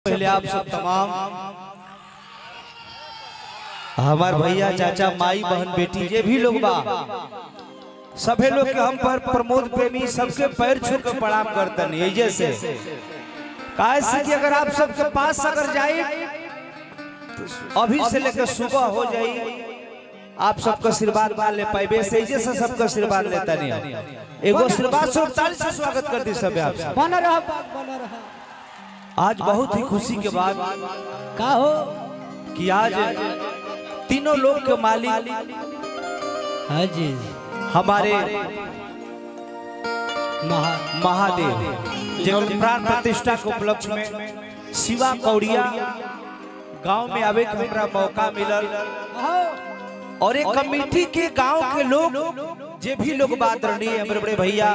पहले आप सब तमाम हमार भैया चाचा माई बहन बेटी जे भी लोग बा सभी लोग के हम पर प्रमोद प्रेमी सबके पैर छू के प्रणाम करतन। ये से काहे कि अगर आप सबके पास अगर जाए तो अभी से लेकर सुबह हो जाए आप सबका आशीर्वाद मान ले पाइबे से सबका आशीर्वाद लेता नहीं। एगो आशीर्वाद से ताली से स्वागत कर दी सब आप सब। बना रहा। आज बहुत ही खुशी के बाद का हो कि आज तीनों लोग के मालिक हाँ जी हमारे महादेव जगत प्राण प्रतिष्ठा के उपलक्ष्य में शिवा कौड़िया गांव में आवे के हमरा मौका मिलल और एक कमेटी के गांव के लोग जे भी लोग बात रही हमारे बड़े भैया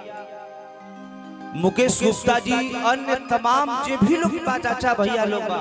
मुकेश गुप्ता जी अन्य तमाम जे भी लोग चाचा भैया लोग बा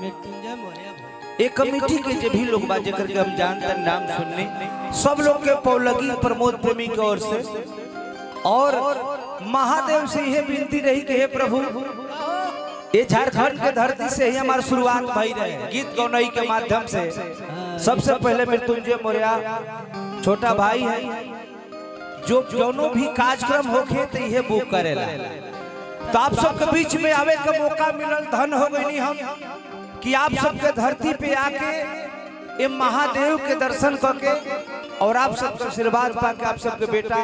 एक कमेटी के जे भी लोग बा जेकर के हम जानते नाम सुनने सब लोग के पौलगी प्रमोद प्रेमी की ओर से और महादेव से यह विनती रही कि हे प्रभु ये झारखंड के धरती से ही हमारी शुरुआत भई रहे गीत गौनई के माध्यम से। सबसे पहले मृत्युंजय मौर्य छोटा भाई है जो दोनों भी कार्यक्रम होके तो ये बुक करेला तो आप सबके बीच में आवे का मौका मिलल धन हो गई हम कि आप सबके धरती पे आके ये महादेव के दर्शन करके और आप सबका आशीर्वाद पाके आप सबके बेटा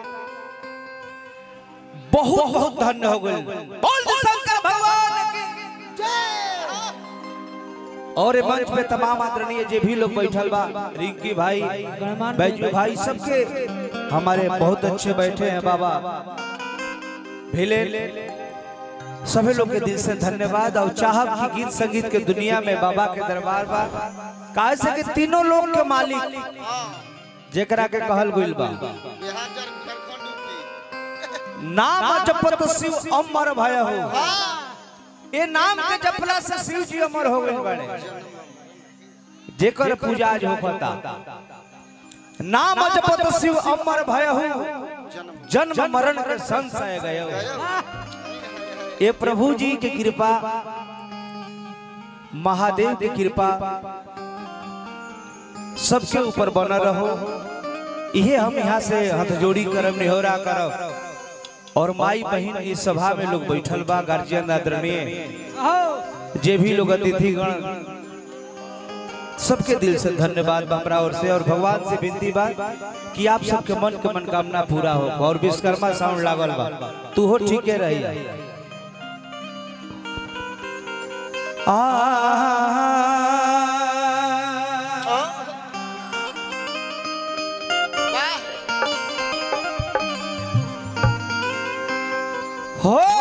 बहुत बहुत धन्य हो गए। बोल शंकर भगवान की जय। और ये मंच पे तमाम आदरणीय जे भी लोग बैठल बा रिंकी भाई बैजू भाई सबके हमारे बहुत अच्छे बैठे हैं बाबा भिले सभी लोग के दिल से धन्यवाद। और चाहब की गीत संगीत के दुनिया में बाबा के दरबार बा काहे से कि तीनों लोग के मालिक जेकरा के कहल गइल बा नाम जपत शिव अमर भय हो। ये नाम के जपला से शिव जी अमर हो गए बड़े जेकर पूजा आज होता नाम जपत शिव अमर भय हो जन्म मरण के संशय गए। ये प्रभु जी की कृपा महादेव की कृपा सबके ऊपर बना रहो। यही हम यहाँ से हथजोड़ी करम निहोरा करब और माई बहन इस सभा में लोग बैठल बा गार्जियन आदरणीय जे भी लोग अतिथिगण सबके दिल से धन्यवाद हमरा ओर से। और भगवान से विनती बा कि आप सबके मन के मनोकामना पूरा हो और विश्वकर्मा साउंड लागल बा तू हो ठीक है रही हो